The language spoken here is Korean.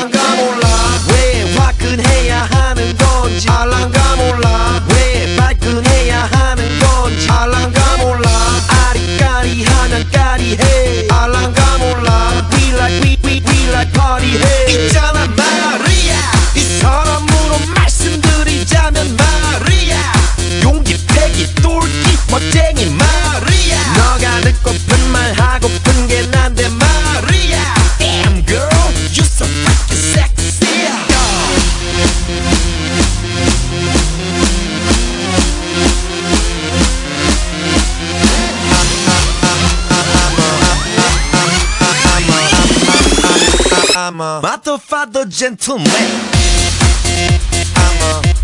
알란가 몰라 왜 화끈해야 하는 건지 알란가 몰라 왜 발끈해야 하는 건지 알란가 몰라 아리까리하면 까리해 알란가 몰라 We like party 해 있잖아 마리아 이 사람으로 말씀드리자면 마리아 용기 패기 똘끼 멋쟁이 마리아 너가 듣고픈 말 하고픈 게 난데 마리아 Damn girl you so fucking sexy I'm a motherfucker gentleman I'm a